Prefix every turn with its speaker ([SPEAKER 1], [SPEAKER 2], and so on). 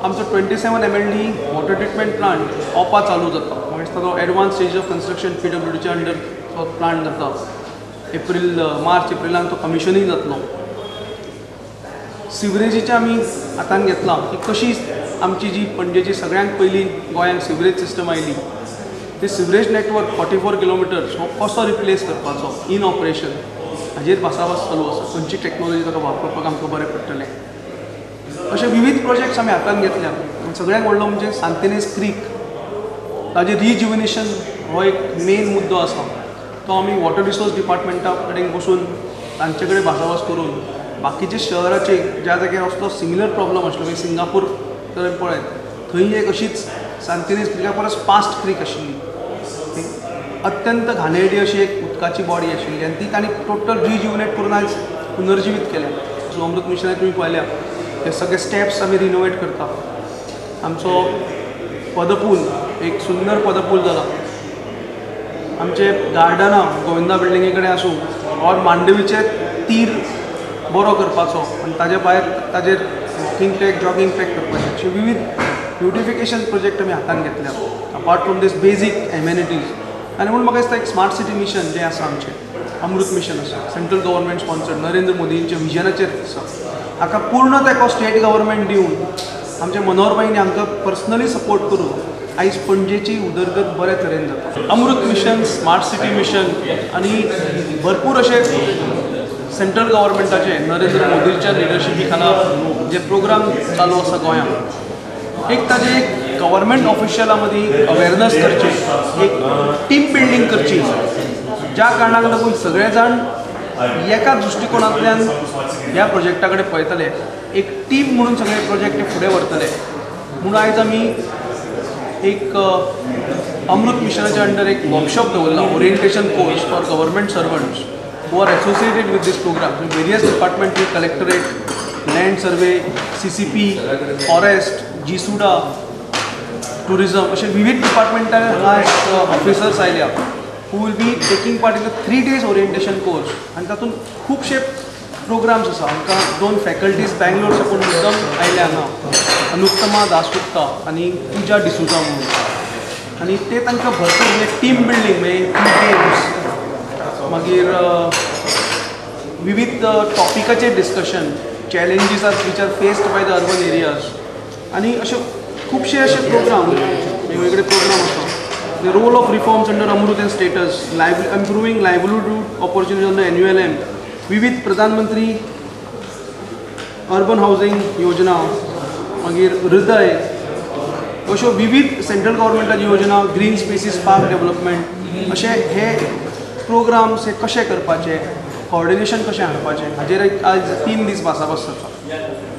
[SPEAKER 1] आमचो 27 MLD water treatment plant ओपा चालू जाता. म्हाका दिसता तो एडवान्स स्टेज ऑफ कन्स्ट्रक्शन PWDच्या अंडर तो प्लांट जाता. मार्च एप्रिलान तो कमिशनिंग जातलो. सिवरेजीचे आमी हातान घेतलां की कशी आमची जी पणजेची सगळ्यांत पयली गोंयांत सिवरेज सिस्टम आयली ते सिवरेज नेटवर्क 44 किलोमिटर्स हो कसो रिप्लेस करपाचो इन ऑपरेशन हाजेर भासाभास चालू आसा. खंयची टॅक्नोलॉजी ताका वापरपाक आमकां बरें पडटलें. अशे विविध प्रोजेक्ट्स आमी हातान घेतल्या. सगळ्यांत व्हडलो म्हणजे सांतेनेज क्रीक ताजें रिज्युविनेशन हो एक मेन मुद्दो आसा. तो आमी वॉटर रिसोर्स डिपार्टमेंटा कडेन बसून तांचे कडेन भासाभास करून बाकीचे शहराचे ज्या जाग्यार असलो सिमिलर प्रॉब्लम आसलो म्हणजे सिंगापूर तर पळयत थंय एक अशीच सांतेनेज क्रिका परस फास्ट क्रीक आशिल्ली. अत्यंत घाणेरडी अशी एक उदकाची बॉडी आशिल्ली आनी ती तांणी टोटल रिज्युविनेट करून आज पुनर्जिवीत केल्या. सो अमृत मिशनाक तुमी पळयल्या हे सगळे स्टेप्स आमी रिनोवेट करता. आमचो पदपूल एक सुंदर पदपूल जाला. आमचे गार्डनां गोविंदा बिल्डिंगे कडेन आसूं और मांडवीचे तीर बरो करपाचो आनी ताजे भायर ताजेर वॉकिंग ट्रॅक जॉगिंग ट्रॅक करपाचे अशे विविध ब्युटिफिकेशन प्रोजेक्ट आमी हातान घेतल्या. Apart from this basic amenities आनी म्हणून म्हाका दिसता एक स्मार्ट सिटी मिशन जें आसा आमचें अमृत मिशन आसा सेंट्रल गव्हर्मेंट स्पॉन्सर्ड नरेंद्र मोदींच्या विजनाचेर आसा. हाका पूर्ण तेको स्टेट गव्हर्मेंट दिवन आमच्या मनोहर भाईंनी आमकां पर्सनली सपोर्ट करून आयज पणजेची उदरगत बरे तरेन जाता. Amrut mission smart city mission आनी भरपूर अशे सेंट्रल गव्हर्मेंटाचे नरेंद्र मोदीच्या लिडरशिपी खाला जे प्रोग्राम चालू आसा गोंयांत एक ताजे एक गव्हर्मेंट ऑफिशियलां मदीं अवेरनस करची एक टीम बिल्डींग करची ज्या कारणाक लागून सगळे जाण एका दृश्टिकोनांतल्यान ह्या प्रोजेक्टा कडेन पळयतले. एक टीम म्हणून सगळे प्रोजेक्ट फुडें व्हरतले म्हणून आयज आमी एक अमृत मिशनाच्या अंडर एक वर्कशॉप दवरला orientation course for government servants who are associated with this program. So various departments, collectorate, land survey, CCP, forest, GSUDA, tourism, अशे विविध डिपार्टमेंटान ऑफिसर्स आयल्या who will be taking part in the 3 days orientation course. आनी तातूंत खुबशे programmes आसा. आमकां 2 faculties Bangalore साकून मुद्दम आयल्या हांगा अनुत्तमा दासगुप्ता आनी पूजा डिसूजा म्हणून आनी ते तांकां भरपूर म्हणजे टीम बिल्डींग म्हणजे गेम्स मागीर विविध टॉपिकाचेर discussion challenges are which are faced by the urban areas आनी अशे खुबशे अशे प्रोग्राम वेगवेगळे प्रोग्राम आसा. The role of reforms under Amrut and status improving livelihood opportunities on the NULM विविध प्रधानमंत्री अर्बन हावजींग योजना मागीर हृदय अश्यो विविध सेंट्रल गव्हर्मेंटाची योजना ग्रीन स्पेसीस पार्क डेव्हलपमेंट अशे हे प्रोग्राम्स हे कशे करपाचे कोऑर्डिनेशन कशें हाडपाचें हाजेर आज 3 दीस भासाभास जाता.